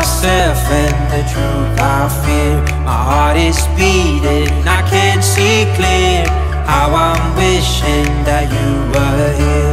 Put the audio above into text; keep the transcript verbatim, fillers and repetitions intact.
myself and the truth I fear. My heart is beating, I can't see clear. How I'm wishing that you were here.